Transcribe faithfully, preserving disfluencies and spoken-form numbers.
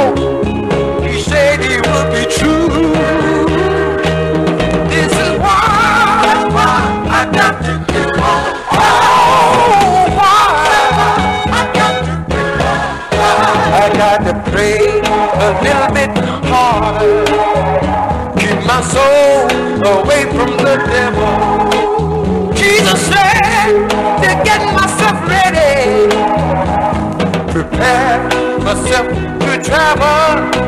He said he would be true. This is why, why I got to keep on. Oh, why I got to keep on. I got to pray a little bit harder. Keep my soul away from the devil. Jesus said to get myself ready, prepare myself to travel.